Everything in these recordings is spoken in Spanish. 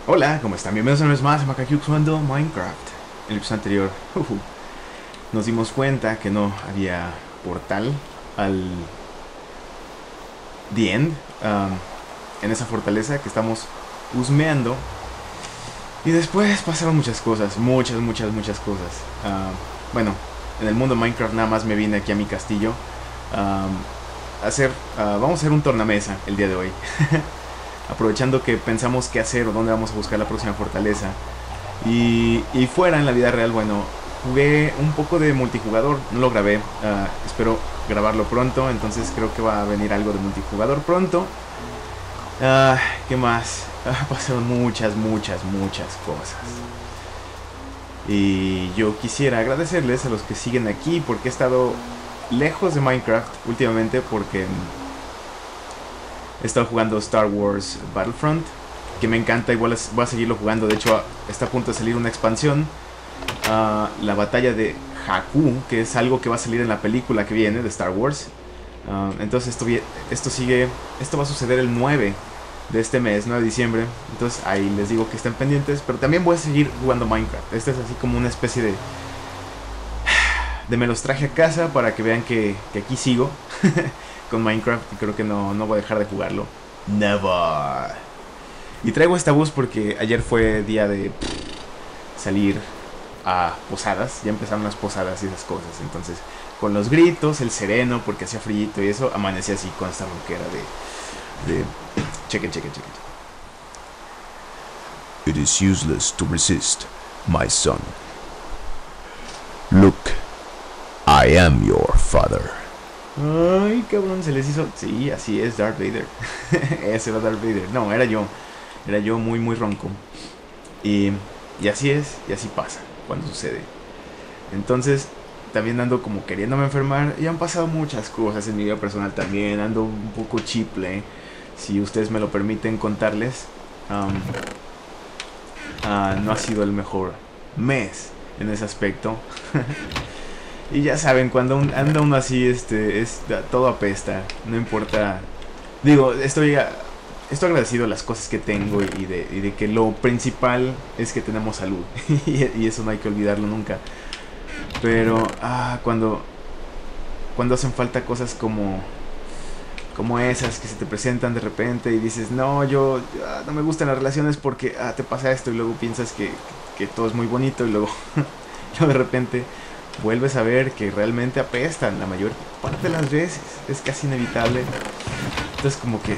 Hola, ¿cómo están? Bienvenidos una vez más a Macaque jugando Minecraft. En el episodio anterior nos dimos cuenta que no había portal al The End, en esa fortaleza que estamos husmeando. Y después pasaron muchas cosas, muchas cosas. Bueno, en el mundo Minecraft nada más me vine aquí a mi castillo vamos a hacer un tornamesa el día de hoy. Aprovechando que pensamos qué hacer o dónde vamos a buscar la próxima fortaleza. Y fuera, en la vida real, bueno, jugué un poco de multijugador, no lo grabé, espero grabarlo pronto, entonces creo que va a venir algo de multijugador pronto. ¿Qué más? Pasaron muchas cosas. Y yo quisiera agradecerles a los que siguen aquí, porque he estado lejos de Minecraft últimamente, porque he estado jugando Star Wars Battlefront, que me encanta, igual voy a seguirlo jugando. De hecho, está a punto de salir una expansión, la batalla de Jakku, que es algo que va a salir en la película que viene de Star Wars. Entonces esto va a suceder el 9 de este mes, 9 de diciembre. Entonces ahí les digo que estén pendientes, pero también voy a seguir jugando Minecraft. Este es así como una especie de me los traje a casa para que vean que aquí sigo con Minecraft, y creo que no voy a dejar de jugarlo. Never. Y traigo esta voz porque ayer fue día de salir a posadas. Ya empezaron las posadas y esas cosas. Entonces, con los gritos, el sereno, porque hacía frío y eso, amanecí así con esta ronquera de... Cheque. It is useless to resist, my son. Look, I am your father. Ay, cabrón, se les hizo... Sí, así es, Darth Vader. Ese era Darth Vader. No, era yo. Era yo muy ronco. Y así es, y así pasa cuando sucede. Entonces, también ando como queriéndome enfermar. Y han pasado muchas cosas en mi vida personal también. Ando un poco chiple, si ustedes me lo permiten contarles. No ha sido el mejor mes en ese aspecto. Y ya saben, cuando anda uno así, todo apesta. No importa. Digo, estoy agradecido a las cosas que tengo y de que lo principal es que tenemos salud. Y eso no hay que olvidarlo nunca. Pero cuando hacen falta cosas como esas que se te presentan de repente y dices, no, yo no me gustan las relaciones porque te pasa esto, y luego piensas que todo es muy bonito, y luego de repente vuelves a ver que realmente apestan la mayor parte de las veces. Es casi inevitable. Entonces como que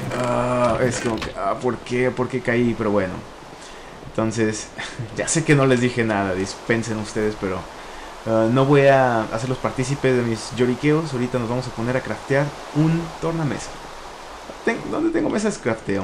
¿por qué caí? Pero bueno, entonces ya sé que no les dije nada, dispensen ustedes, pero no voy a hacerlos partícipes de mis lloriqueos. Ahorita nos vamos a poner a craftear un tornamesa. ¿Dónde tengo mesas crafteo?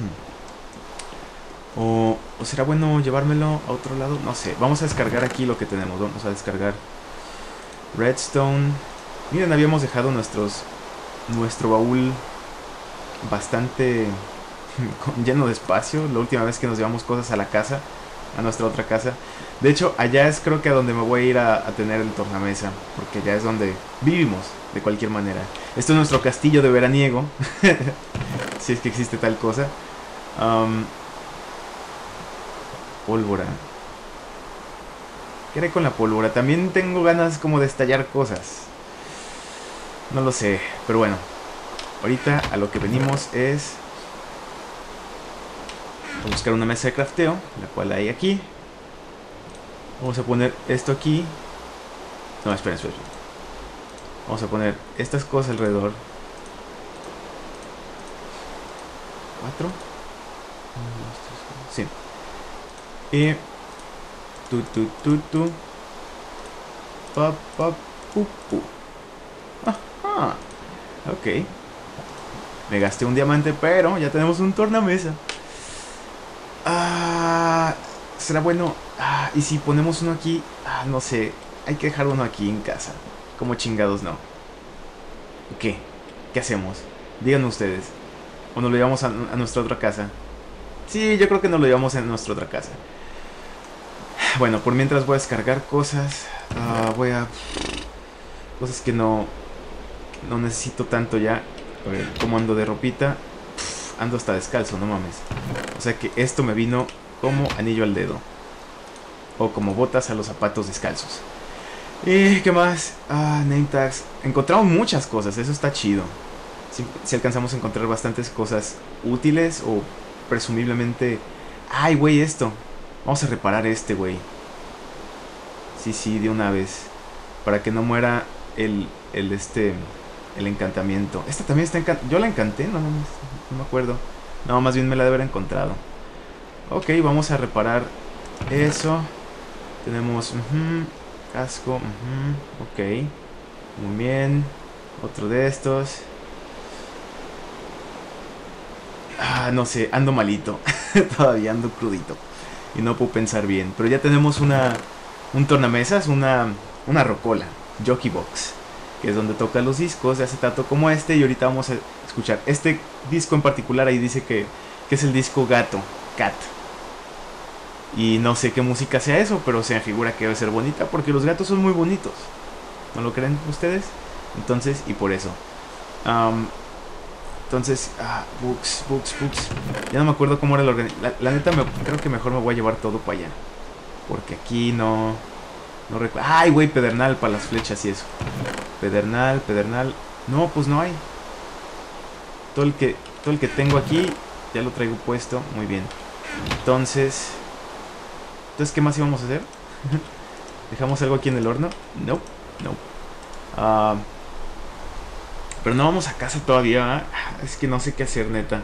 ¿O será bueno llevármelo a otro lado? No sé, vamos a descargar aquí lo que tenemos. Vamos a descargar redstone. Miren, habíamos dejado nuestro baúl bastante lleno de espacio la última vez que nos llevamos cosas a la casa, a nuestra otra casa. De hecho, allá es creo que a donde me voy a ir a tener el tornamesa, porque allá es donde vivimos de cualquier manera. Esto es nuestro castillo de veraniego. Si es que existe tal cosa. Pólvora. ¿Qué haré con la pólvora? También tengo ganas como de estallar cosas. No lo sé, pero bueno. Ahorita a lo que venimos es a buscar una mesa de crafteo, la cual hay aquí. Vamos a poner esto aquí. No, esperen. Vamos a poner estas cosas alrededor. 4. Sí. Y tu. Pa, pu. Ajá. Ok. Me gasté un diamante, pero ya tenemos un tornamesa. Será bueno. Y si ponemos uno aquí. No sé. Hay que dejar uno aquí en casa. Como chingados no. ¿Qué? ¿Qué hacemos? Díganme ustedes. ¿O nos lo llevamos a nuestra otra casa? Sí, yo creo que nos lo llevamos a nuestra otra casa. Bueno, por mientras voy a descargar cosas. Cosas que no necesito tanto ya. A ver, ¿cómo ando de ropita? Ando hasta descalzo, no mames. O sea que esto me vino como anillo al dedo. O como botas a los zapatos descalzos. ¿Y qué más? Name tags. Encontramos muchas cosas, eso está chido. Si alcanzamos a encontrar bastantes cosas útiles o presumiblemente... ¡Ay, güey, esto! Vamos a reparar este, güey. Sí, de una vez. Para que no muera el encantamiento. Esta también está yo la encanté, no me acuerdo. No, más bien me la debe haber encontrado. Ok, vamos a reparar eso. Tenemos casco. Ok, muy bien. Otro de estos. No sé, ando malito. Todavía ando crudito y no puedo pensar bien. Pero ya tenemos un tornamesas, una rocola, Jockey Box, que es donde toca los discos de acetato como este. Y ahorita vamos a escuchar este disco en particular. Ahí dice que es el disco Gato, Cat. Y no sé qué música sea eso, pero se me figura que debe ser bonita, porque los gatos son muy bonitos. ¿No lo creen ustedes? Entonces, y por eso. Entonces, books. Ya no me acuerdo cómo era la organización. La neta, creo que mejor me voy a llevar todo para allá. Porque aquí no recuerdo. ¡Ay, güey! Pedernal para las flechas y eso. Pedernal. No, pues no hay. Todo el que tengo aquí ya lo traigo puesto. Muy bien. Entonces, ¿qué más íbamos a hacer? ¿Dejamos algo aquí en el horno? No. Pero no vamos a casa todavía. Es que no sé qué hacer, neta.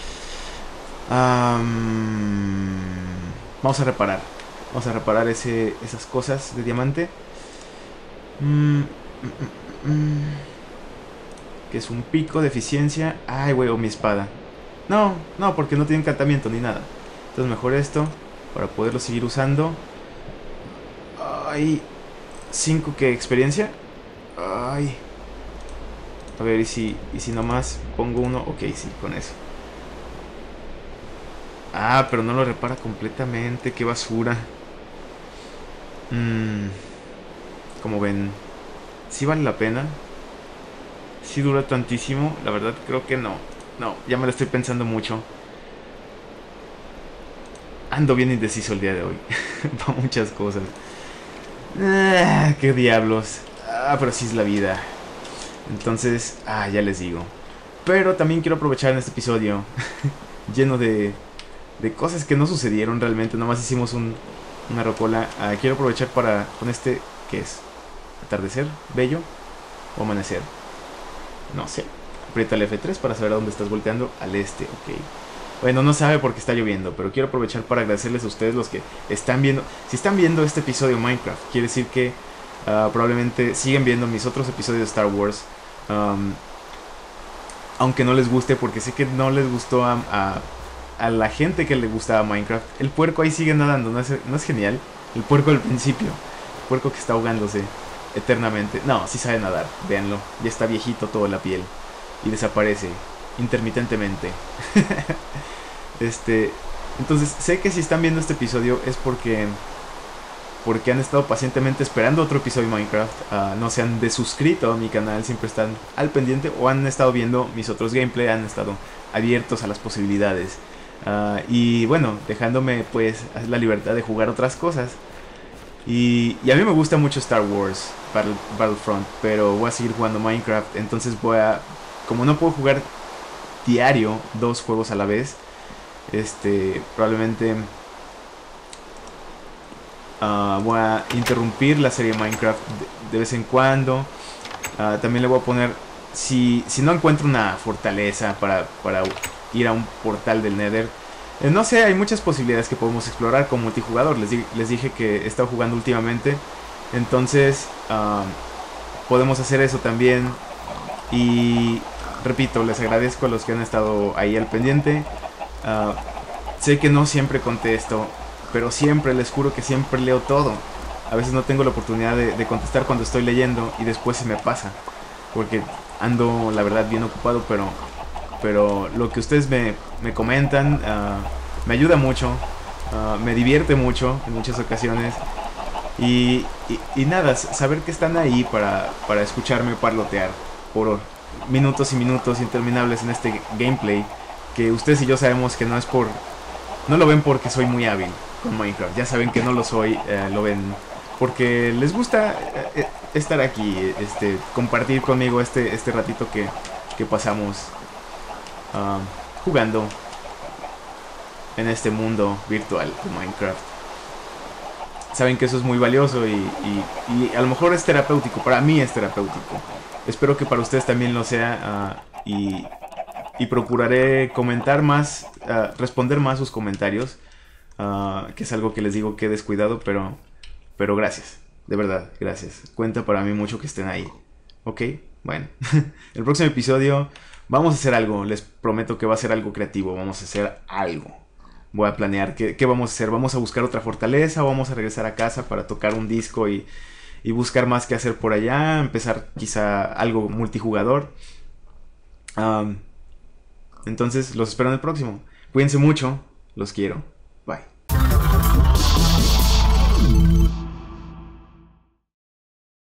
Vamos a reparar. Esas cosas de diamante. Que es un pico de eficiencia. Ay, güey, o mi espada. No, porque no tiene encantamiento ni nada. Entonces mejor esto, para poderlo seguir usando. Ay, 5 que experiencia. Ay. A ver, y si nomás pongo uno. Ok, sí, con eso. Pero no lo repara completamente. Qué basura. Como ven, sí vale la pena. Sí dura tantísimo. La verdad creo que no. No, ya me lo estoy pensando mucho. Ando bien indeciso el día de hoy. Para muchas cosas. Qué diablos. Pero sí es la vida. Entonces, ya les digo. Pero también quiero aprovechar en este episodio lleno de cosas que no sucedieron realmente. Nomás hicimos una rocola. Quiero aprovechar con este, ¿qué es? ¿Atardecer? ¿Bello? ¿O amanecer? No sé. Aprieta el F3 para saber a dónde estás volteando. Al este, ok. Bueno, no sabe porque está lloviendo, pero quiero aprovechar para agradecerles a ustedes los que están viendo. Si están viendo este episodio de Minecraft, quiere decir que probablemente siguen viendo mis otros episodios de Star Wars. Aunque no les guste, porque sé que no les gustó a la gente que le gustaba Minecraft. El puerco ahí sigue nadando, ¿no es genial? El puerco del principio. El puerco que está ahogándose eternamente. No, sí sabe nadar, véanlo. Ya está viejito toda la piel. Y desaparece intermitentemente. Entonces sé que si están viendo este episodio es porque han estado pacientemente esperando otro episodio de Minecraft. No se han desuscrito a mi canal, siempre están al pendiente, o han estado viendo mis otros gameplay, han estado abiertos a las posibilidades. Y bueno, dejándome pues la libertad de jugar otras cosas. Y a mí me gusta mucho Star Wars Battlefront, pero voy a seguir jugando Minecraft. Entonces como no puedo jugar diario 2 juegos a la vez, probablemente voy a interrumpir la serie Minecraft de vez en cuando. También le voy a poner, si no encuentro una fortaleza para ir a un portal del Nether, no sé, hay muchas posibilidades que podemos explorar con multijugador. Les dije que he estado jugando últimamente, entonces podemos hacer eso también. Y repito, les agradezco a los que han estado ahí al pendiente. Sé que no siempre contesto, pero siempre, les juro que siempre leo todo. A veces no tengo la oportunidad de contestar cuando estoy leyendo y después se me pasa, porque ando, la verdad, bien ocupado, pero lo que ustedes me comentan me ayuda mucho, me divierte mucho en muchas ocasiones. Y nada, saber que están ahí para escucharme parlotear por minutos y minutos interminables en este gameplay, que ustedes y yo sabemos que no es por no lo ven porque soy muy hábil con Minecraft. Ya saben que no lo soy, lo ven porque les gusta estar aquí, compartir conmigo este ratito que pasamos jugando en este mundo virtual de Minecraft. Saben que eso es muy valioso y a lo mejor es terapéutico. Para mí es terapéutico. Espero que para ustedes también lo sea. Y procuraré comentar más, responder más sus comentarios. Que es algo que les digo que he descuidado, pero gracias. De verdad, gracias. Cuenta para mí mucho que estén ahí. Ok, bueno. El próximo episodio vamos a hacer algo. Les prometo que va a ser algo creativo. Vamos a hacer algo. Voy a planear qué vamos a hacer. Vamos a buscar otra fortaleza. Vamos a regresar a casa para tocar un disco y buscar más que hacer por allá. Empezar quizá algo multijugador. Entonces los espero en el próximo. Cuídense mucho. Los quiero.